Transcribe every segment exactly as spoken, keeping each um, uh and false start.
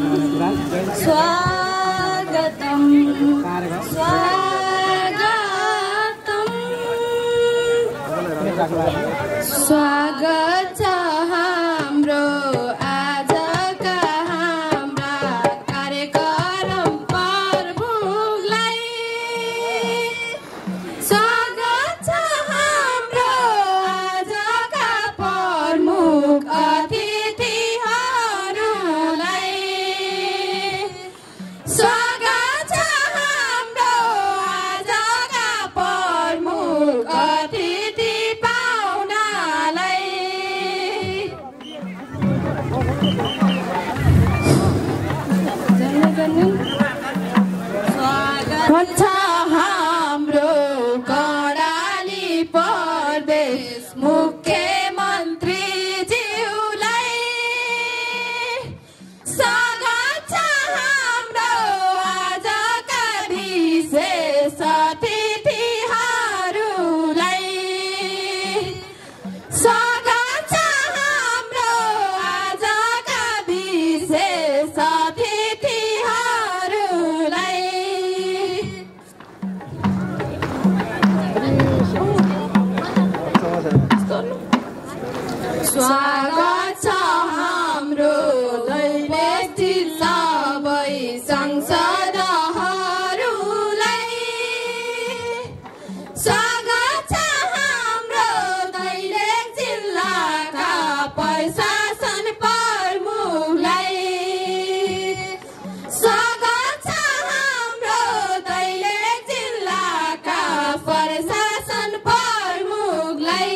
स्वागतम स्वागतम स्वागत छ हाम्रो आजका हाम्रा कार्यक्रम प्रमुखलाई स्वागत छ हाम्रो आजका प्रमुख अतिथिहरूलाई स्वागत छ हाम्रो आजका प्रमुख अतिथि पाहुनालाई स्वागत छ हाम्रो कर्णाली प्रदेश मुख्यमन्त्रीज्यूलाई स्वागत छ हाम्रो आजका विशेष अतिथिहरूलाई स्वागत छ हाम्रो आजका विशेष अतिथिहरूलाई स्वागत छ हाम्रो दैलेख सबै सांसदहरूलाई स्वागत छ हाम्रो दैलेख जिल्लाका प्रशासन प्रमुखलाई स्वागत छ हाम्रो दैलेख जिल्लाका प्रशासन प्रमुखलाई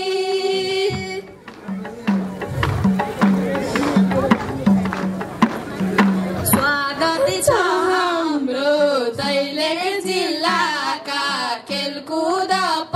स्वागत छ हाम्रो दैलेख जिल्लाका खेलकुद